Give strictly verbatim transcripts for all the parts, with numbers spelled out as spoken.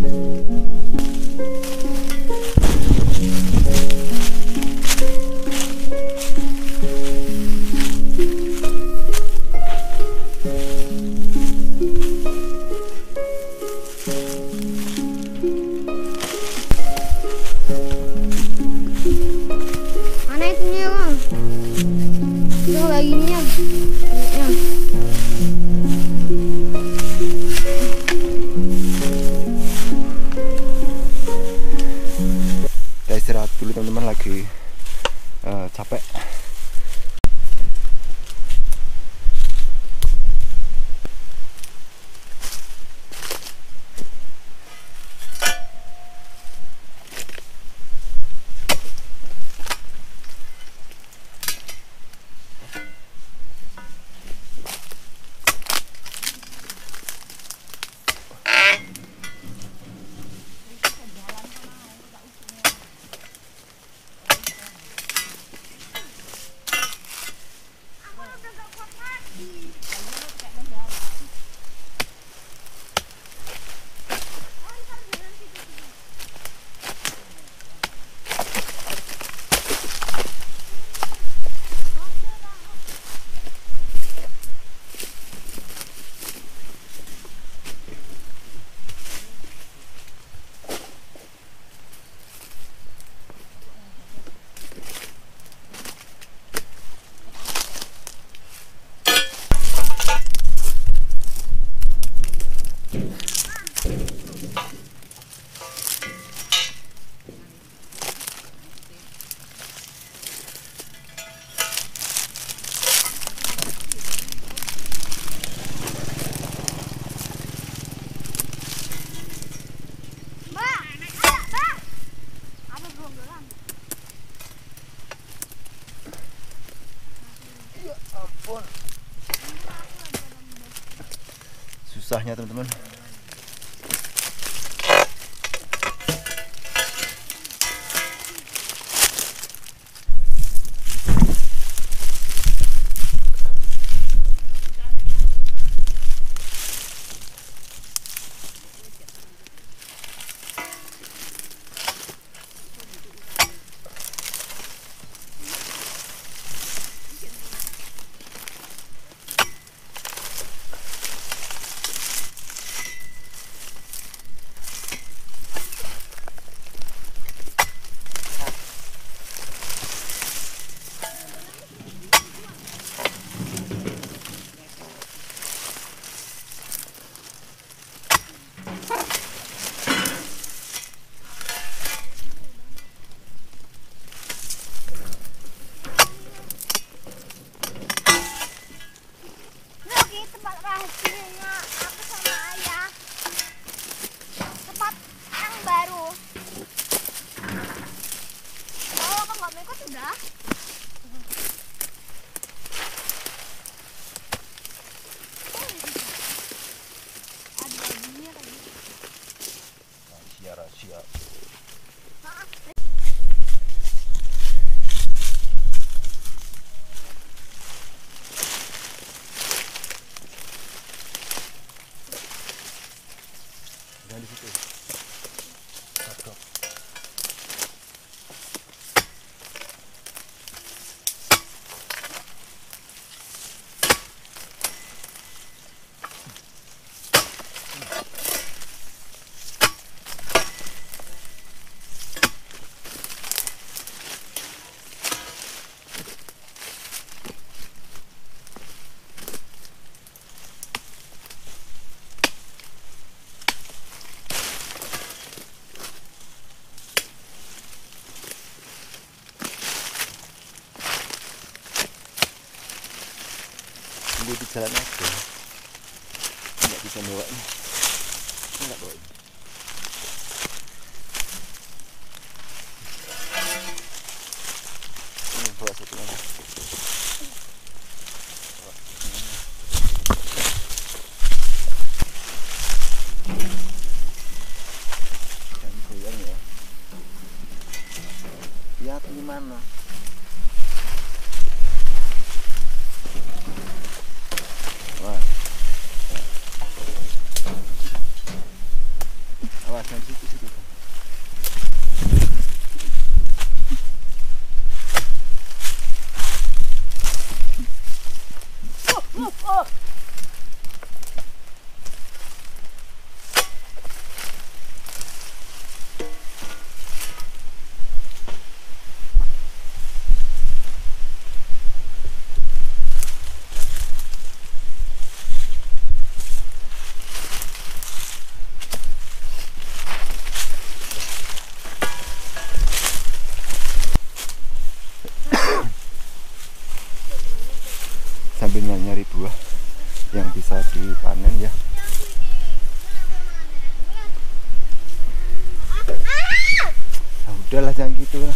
Istirahat dulu teman-teman, lagi uh, capek. Susahnya teman-teman. Tempat rahasianya aku sama ayah, tempat yang baru. Kalau aku nggak mau ikut sudah. Ada lagunya lagi. Rahasia rahasia. Di situ. Stop. Dia di jalan aja, nggak bisa bawa ini, nggak bawa ini. Ini bawa satu lagi. Jangan goyang ya. Lihat di mana. Wah. Awas. pasang di situ situ. Oh, oh, oh. Sambil nyari buah yang bisa dipanen ya. Nah, udahlah jangan gitu lah.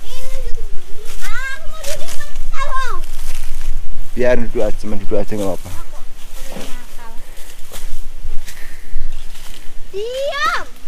Biar duduk aja, cuma duduk aja nggak apa-apa. Diam.